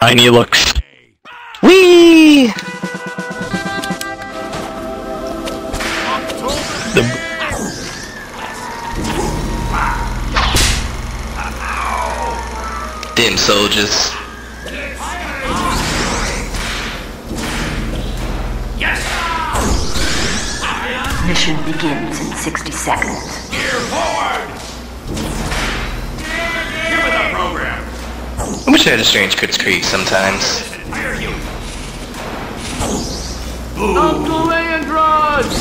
Tiny looks. Whee! Damn soldiers. Mission begins in 60 seconds. Gear forward! Give me the program! I wish I had a strange Crits Creek sometimes. Fire you! Uncle Leandros!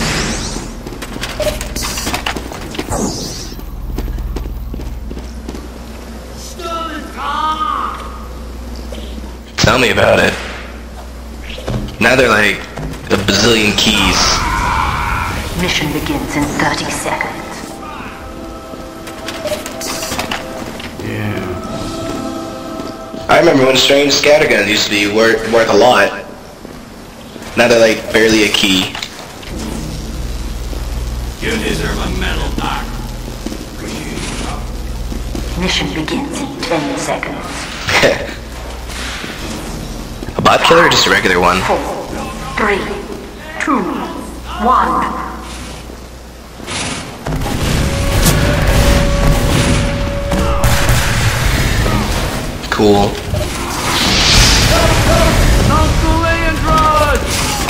Tell me about it. Now they're like a bazillion keys. Mission begins in 30 seconds. I remember when strange scatterguns used to be worth a lot. Now they're like barely a key. You deserve a medal, Doc. Mission begins in 10 seconds. A bot killer or just a regular one? 4, 3, 2, 1. Cool. Uncle Leandros!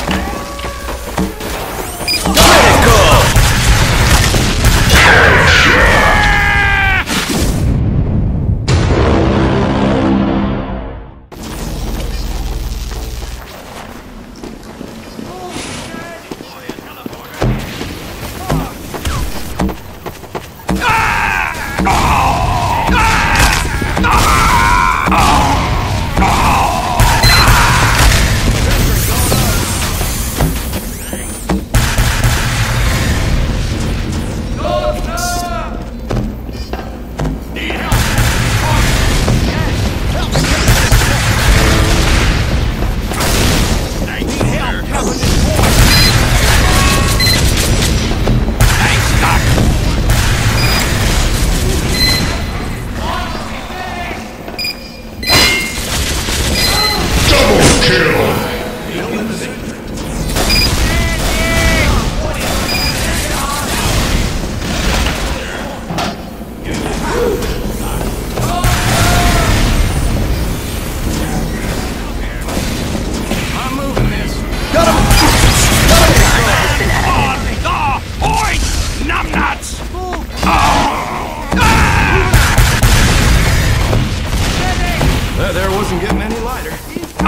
There wasn't getting any lighter. You're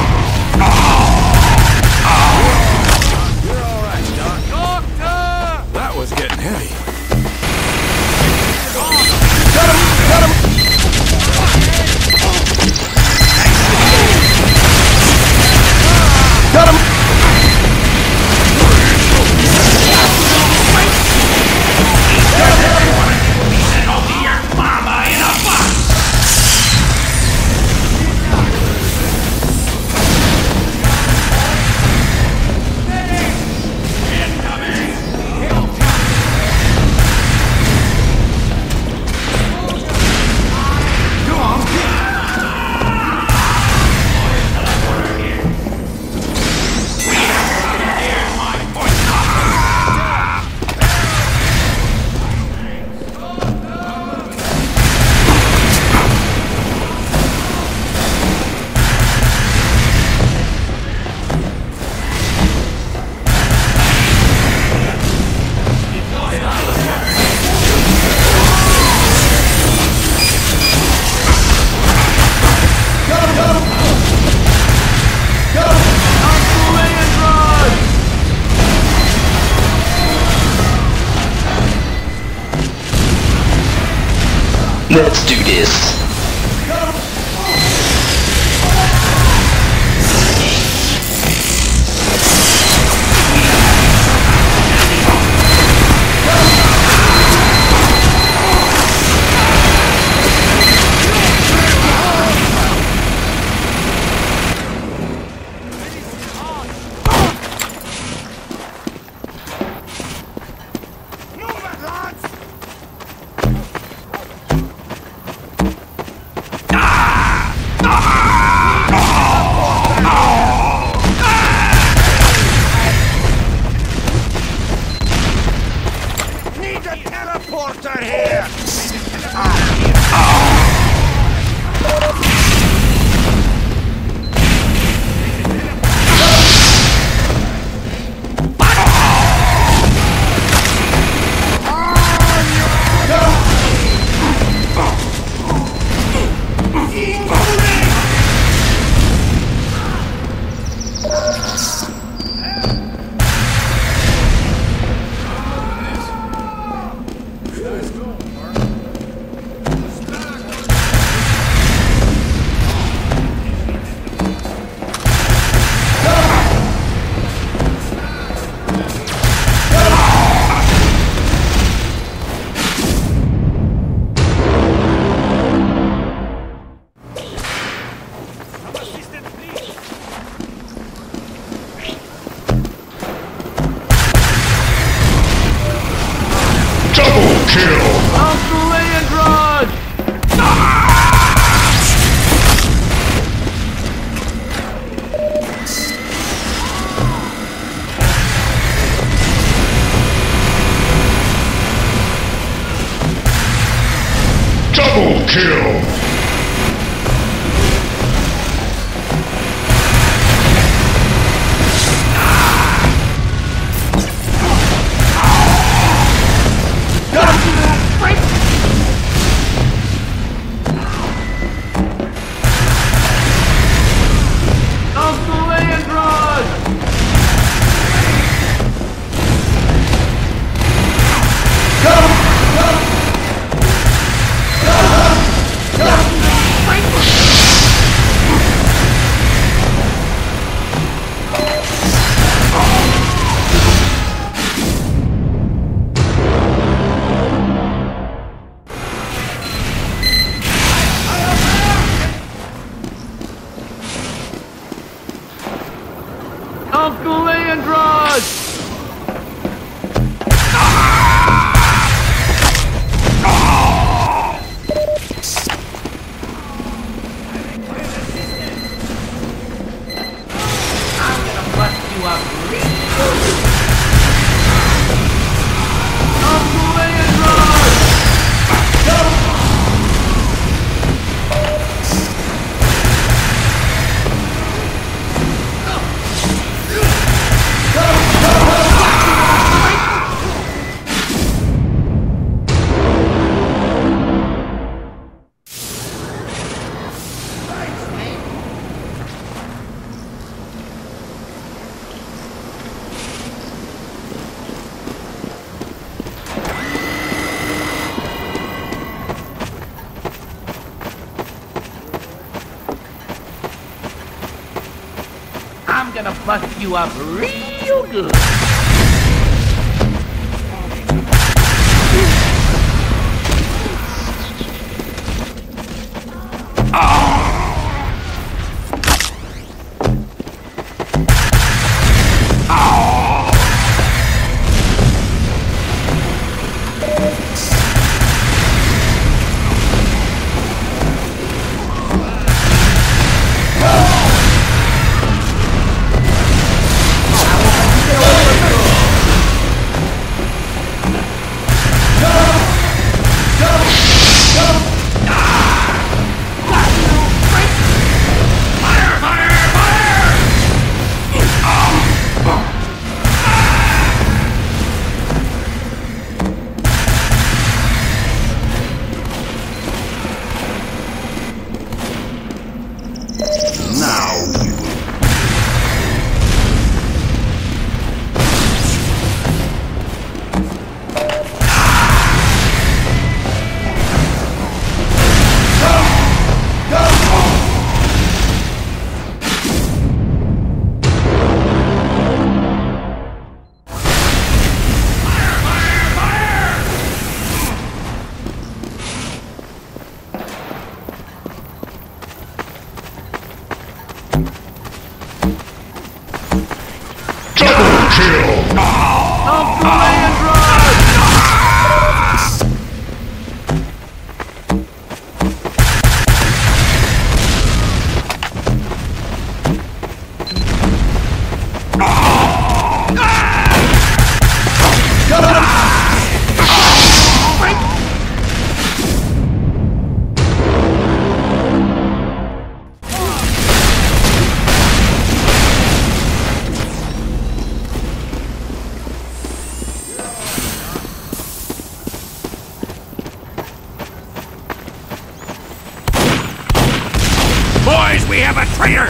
all right, Doc. Doctor! That was getting heavy. Got him! Got him! Got him! Let's do this. kill! Uncle Leandrod! Double kill! Uncle Leandrod! Uncle Leandrod! I'm gonna bust you up real good. Uncle Leandrod! I'm gonna bust you up real good. Uncle Leandrod! Boys, we have a traitor!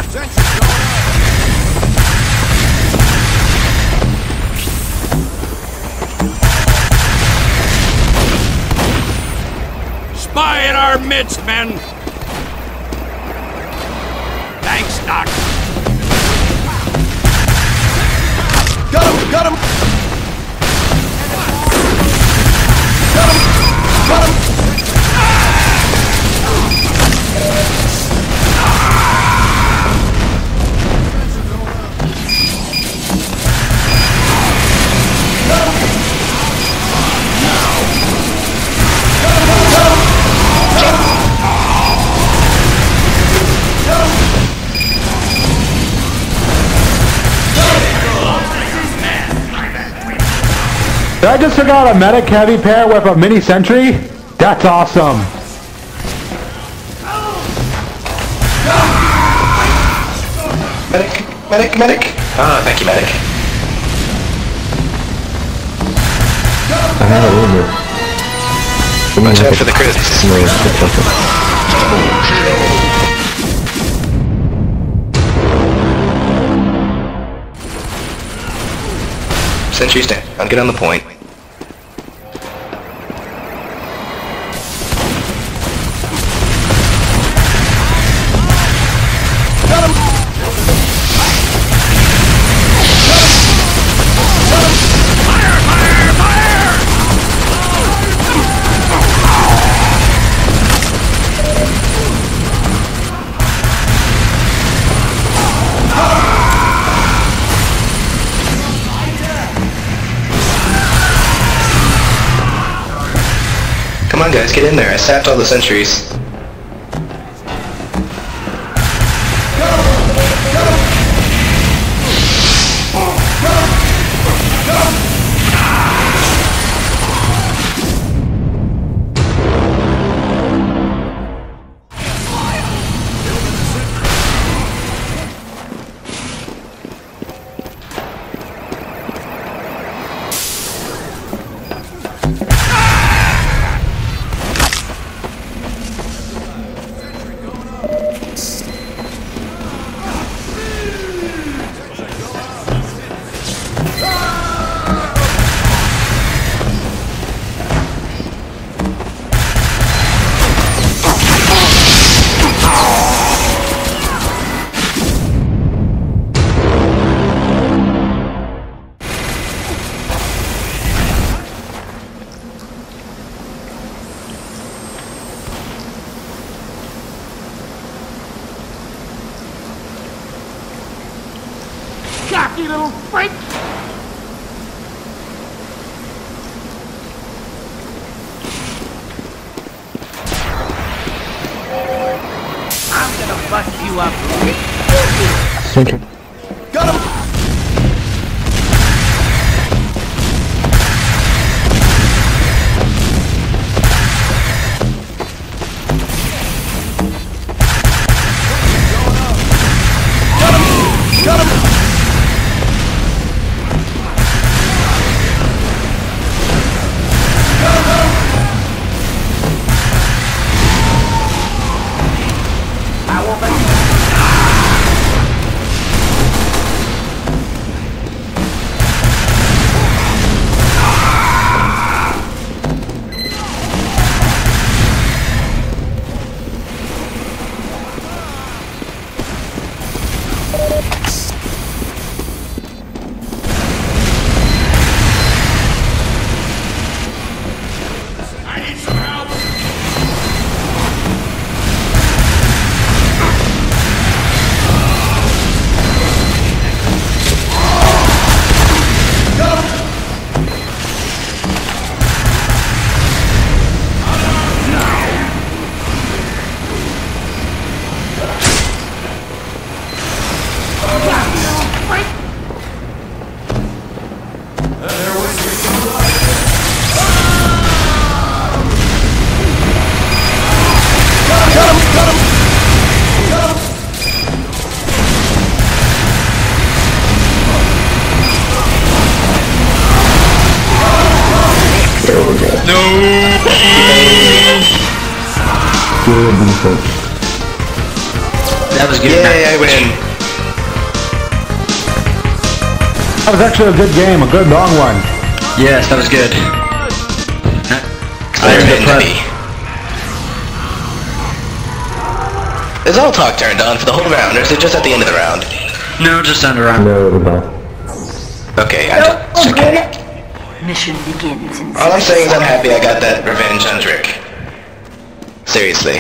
Spy in our midst, men! Thanks, Doc. Got him! Got him! Got him! I just forgot a medic heavy pair with a mini sentry? That's awesome. Medic. Oh, thank you, medic. I had a rumor. Watch out for the crits. No, it's okay. Sentry stand. I'll get on the point. Come on guys, get in there. I sapped all the sentries. Cocky little freak! I'm gonna bust you up. Sentry. Got him! That was good. Yay, I win. That was actually a good game, a good long one. Yes, that was good. Iron Man heavy. Is all talk turned on for the whole round, or is it just at the end of the round? No, just under round. No, no. Okay, I'm just okay. Mission begins in All I'm saying is I'm happy I got that revenge on Drick. Seriously.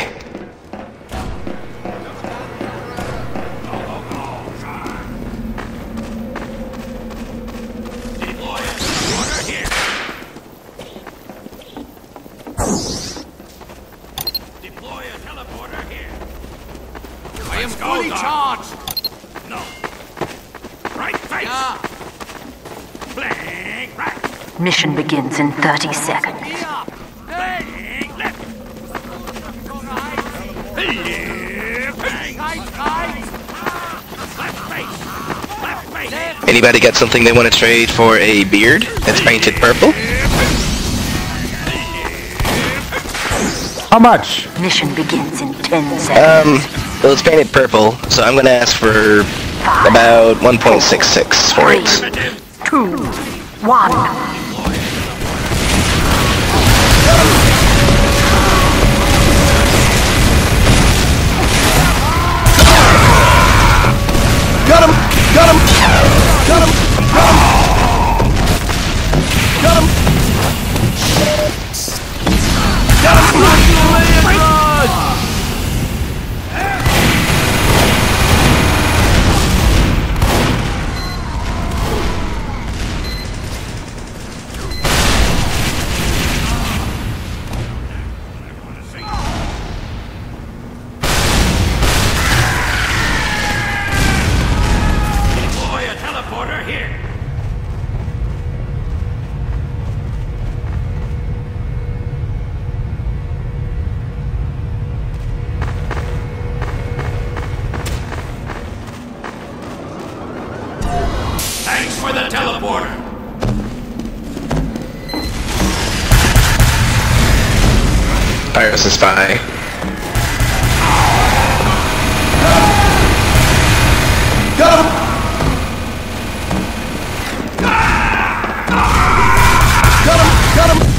Deploy a teleporter here. I am fully charged. No. Right face. Blank right. Mission begins in 30 seconds. Anybody got something they want to trade for a beard that's painted purple? How much? Mission begins in 10 seconds. Well, it's painted purple, so I'm gonna ask for about 1.66 for it. 2, 1. Got him! Got him! Got him! Got him! Got him! For the teleporter. Pirates and Spy. Got him! Got him! Got him!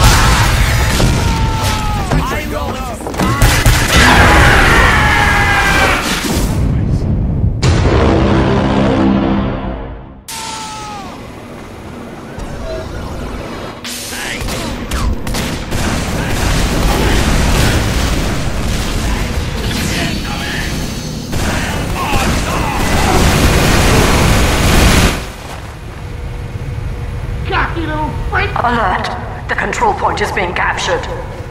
Alert! The control point is being captured.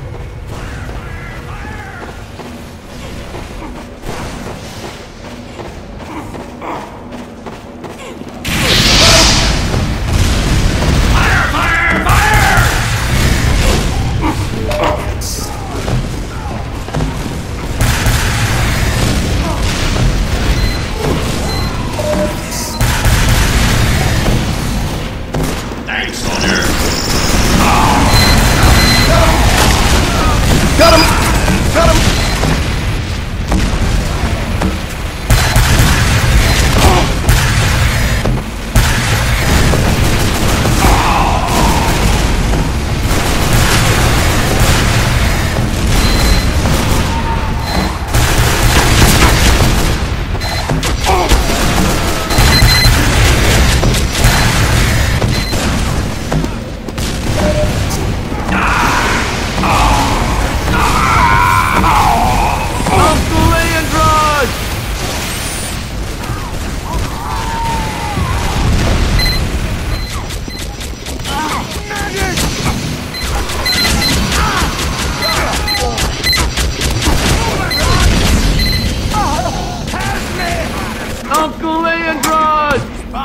Uncle Leandrod!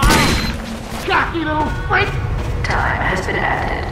Cocky little freak! Time has been added.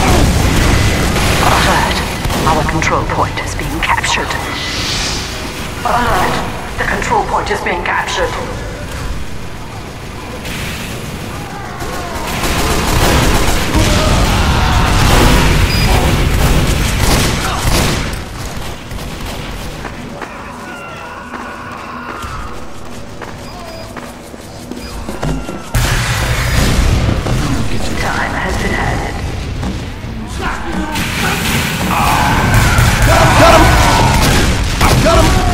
Our control point is being captured. Alert! The control point is being captured. Time has been added. Got him!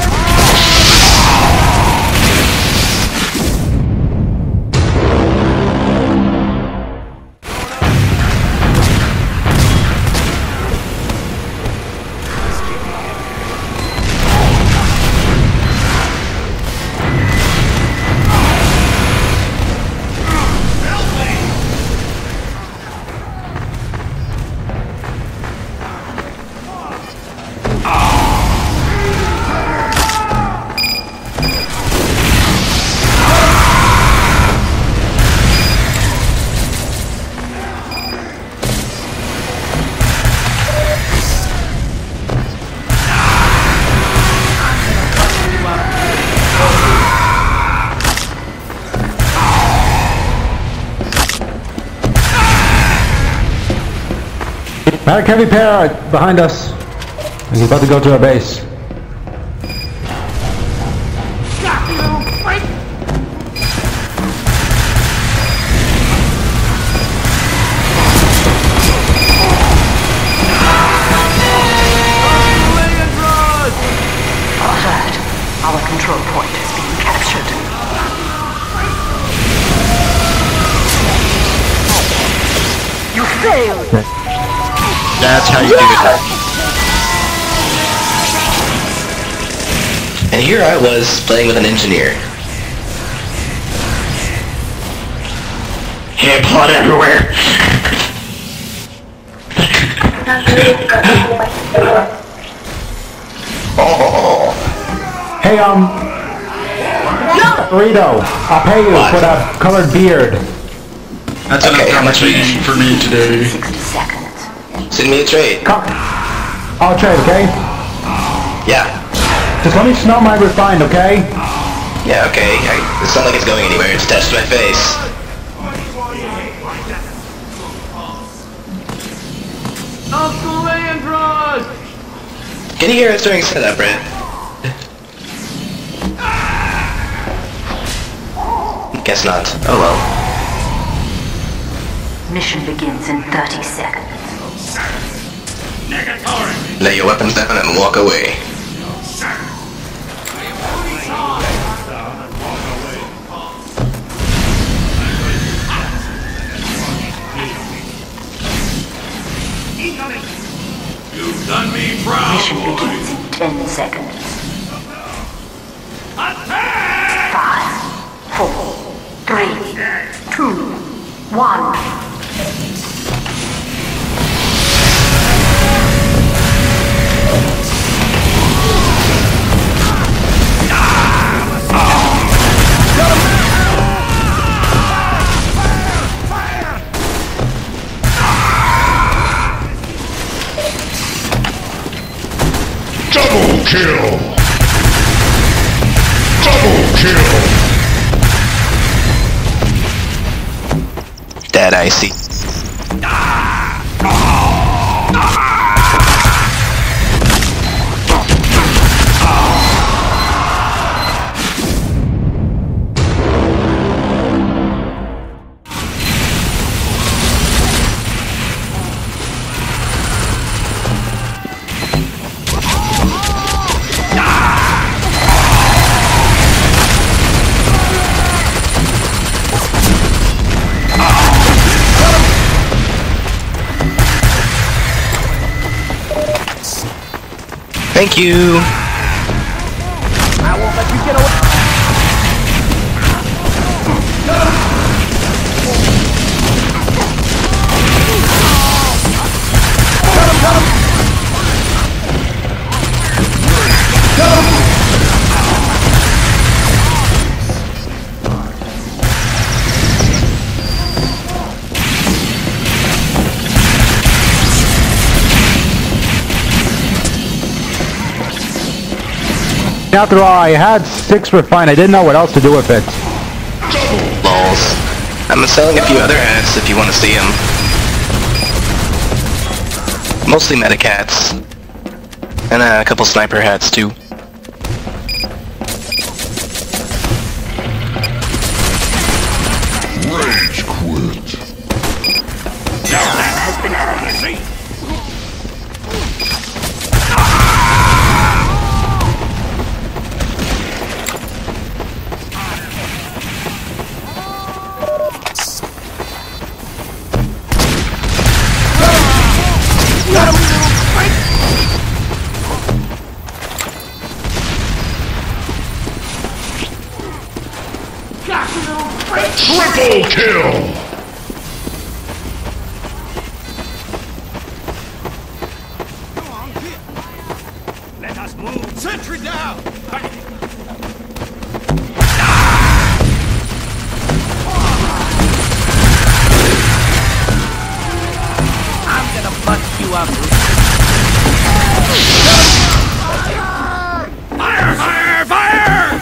Medic heavy pair behind us. He's about to go to our base. Got you, little freak! Alert! Our control point is being captured. You failed! That's how you do it. And here I was playing with an engineer. Hand blood everywhere. Oh. Hey, Burrito, I'll pay you What? for that colored beard. That's Okay, enough how much conversation for me today. 60 seconds. Send me a trade. Come. I'll trade, okay? Yeah. Just let me smell my refined, okay? Yeah, okay. It's not like it's going anywhere. It's attached to my face. Uncle Andros! Can you hear us during setup, Brent? Guess not. Oh well. Mission begins in 30 seconds. Negatory. Lay your weapons down and walk away. You've done me proud, Mission boy. begins in 10 seconds. Attack! 5, 4, 3, 2, 1. Double kill! Double kill! That I see. Thank you. I won't let you get away. After all, I had 6 refined. I didn't know what else to do with it. Lols. I'm selling a few other hats if you want to see them. Mostly medic hats. And a couple sniper hats too. Rage quit. Has been added. Triple kill. Let us move. Sentry down. I'm gonna bust you up. Fire! Fire! Fire!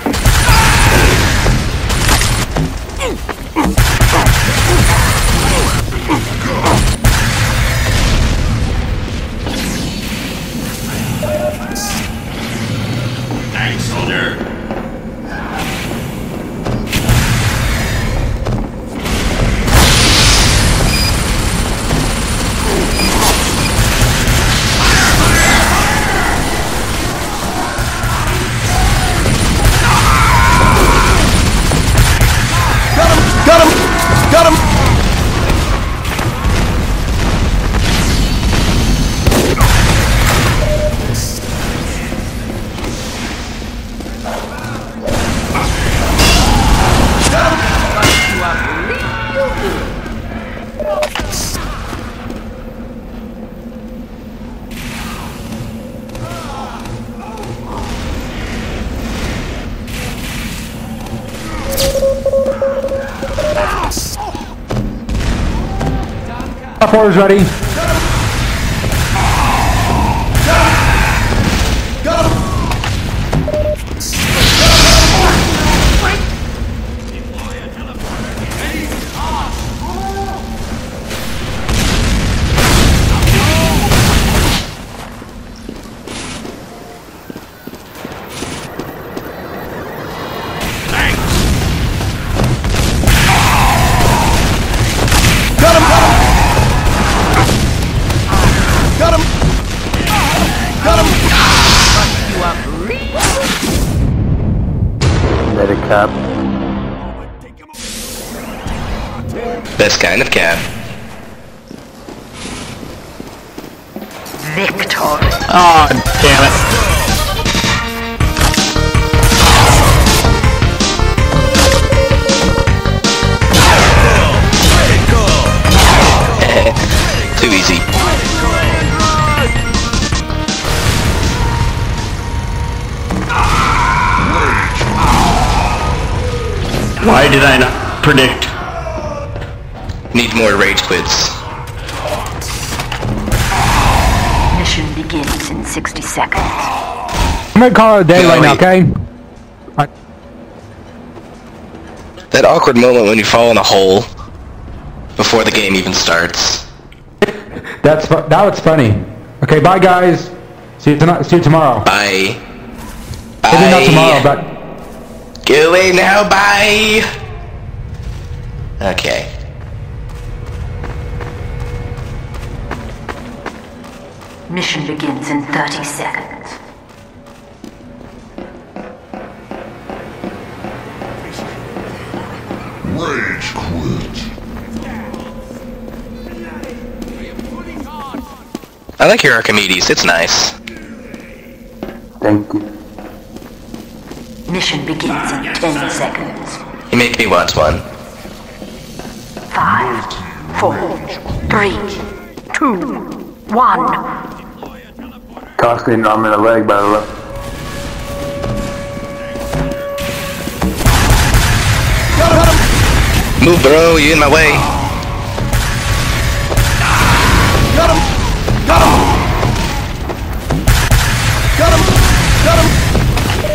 Thanks, soldier. Got him! Got him! Top is ready. Cap. Best kind of cap. Victor. Oh, damn it. Too easy. Why did I not predict? Need more rage quits. Mission begins in 60 seconds. I'm gonna call it a day No, right now, wait. okay? That awkward moment when you fall in a hole before the game even starts. That was funny. Okay, bye guys. See you tonight. See you tomorrow. Bye. Maybe not tomorrow, Bye. but Go away now, bye! Okay. Mission begins in 30 seconds. Rage quit. I like your Archimedes, it's nice. Thank you. Mission begins in 10 seconds. You make me want one. 5, 4, 3, 2, 1. Costing an arm and a leg, by the way. Move, bro, you in my way. Got him! Got him! Got him! Got him!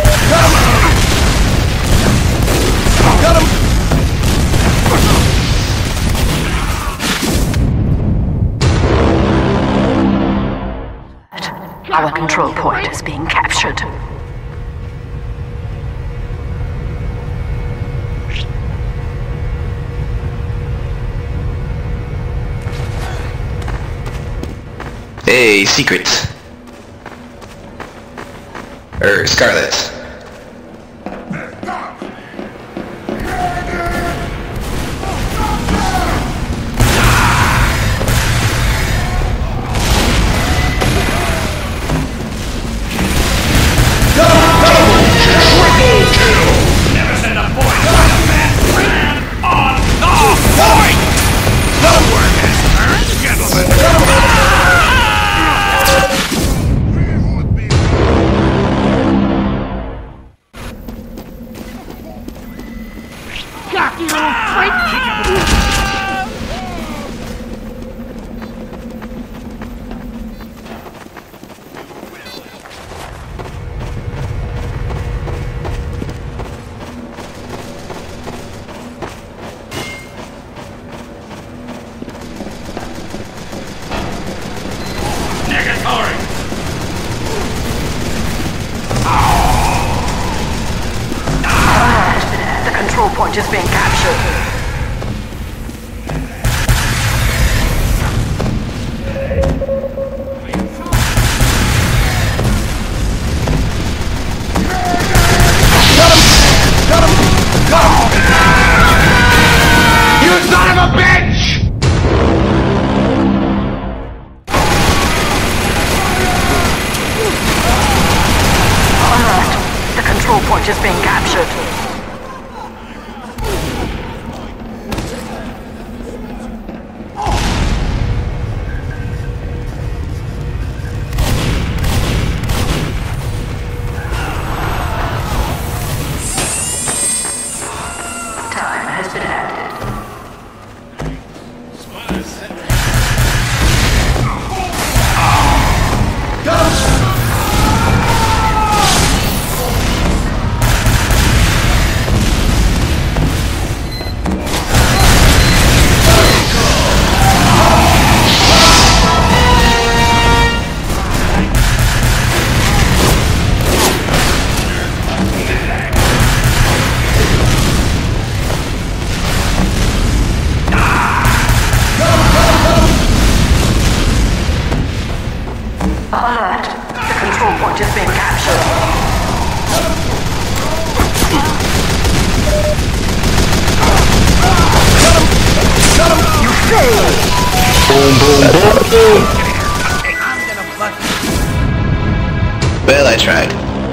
Our control point is being captured. Hey, secrets. Scarlet. Never send a boy with a bad plan on the point! The work has turned, gentlemen. Cocky little freak! Negatory! The control point is being captured. You son of a bitch! The control point is being captured. Time has been added. Alert! The control point is being captured. You failed! Well, I tried.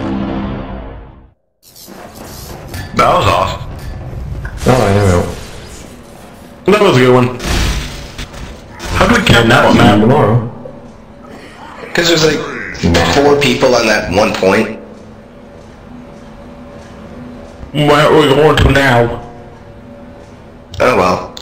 That was awesome. Oh, I know. That was a good one. How do we count that one, man? Tomorrow. Because there's like 4 people on that one point. Where are we going to now? Oh well.